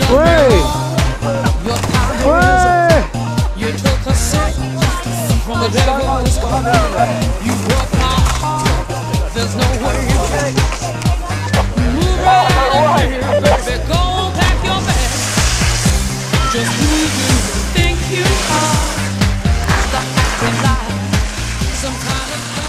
Way! Way! You took a sip from the devil's cup. You broke my heart. There's no way you can move right out of here, baby. Go pack your bags. Just who you think you are. After acting like some kind of